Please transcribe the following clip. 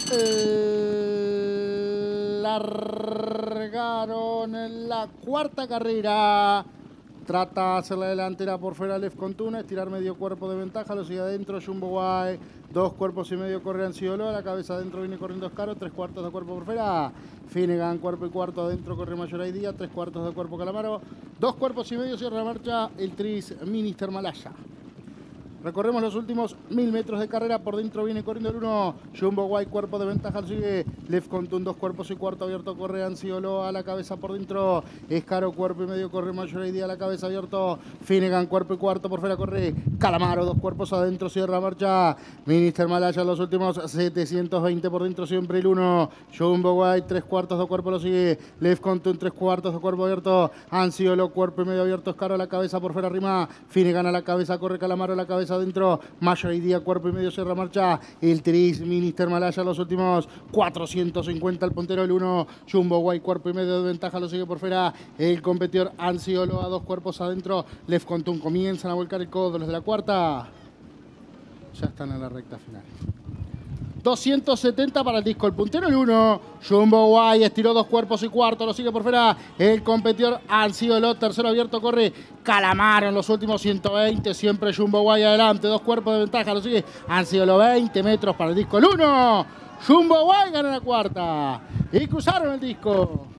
Largaron la cuarta carrera. Trata de hacer la delantera por fuera Left Contuna, estirar medio cuerpo de ventaja, lo sigue adentro Jumbo Guay. 2 cuerpos y medio corre Anciolo, la cabeza adentro viene corriendo Oscaro, 3 cuartos de cuerpo por fuera. Finnegan, cuerpo y cuarto adentro corre Mayoray Díaz, 3 cuartos de cuerpo Calamaro. 2 cuerpos y medio cierra la marcha el tris Minister Malaya. Recorremos los últimos 1000 metros de carrera. Por dentro viene corriendo el 1. Jumbo Guay, cuerpo de ventaja, sigue Left Contun, 2 cuerpos y cuarto abierto. Corre Anciolo a la cabeza por dentro. Escaro, cuerpo y medio, corre Mayoray Díaz a la cabeza abierto. Finnegan, cuerpo y cuarto por fuera, corre Calamaro, 2 cuerpos adentro, cierra la marcha Minister Malaya. Los últimos 720 por dentro, siempre el 1. Jumbo Guay, 3 cuartos de cuerpo, lo sigue Left Contun, 3 cuartos de cuerpo abierto. Anciolo, cuerpo y medio abierto. Escaro a la cabeza por fuera, rima. Finnegan a la cabeza, corre Calamaro a la cabeza adentro, Mayoray Díaz, cuerpo y medio, cierra marcha el tris Minister Malaya. Los últimos 450 el puntero el 1. Jumbo Guay, cuerpo y medio de ventaja, lo sigue por fuera el competidor Anciolo a 2 cuerpos adentro. Left Contun, comienzan a volcar el codo los de la cuarta. Ya están en la recta final. 270 para el disco, el puntero el 1. Jumbo Guay estiró 2 cuerpos y cuarto, lo sigue por fuera el competidor Anciolo. Tercero abierto corre Calamaro en los últimos 120. Siempre Jumbo Guay adelante, 2 cuerpos de ventaja, lo sigue Anciolo. 20 metros para el disco el 1. Jumbo Guay gana la cuarta y cruzaron el disco.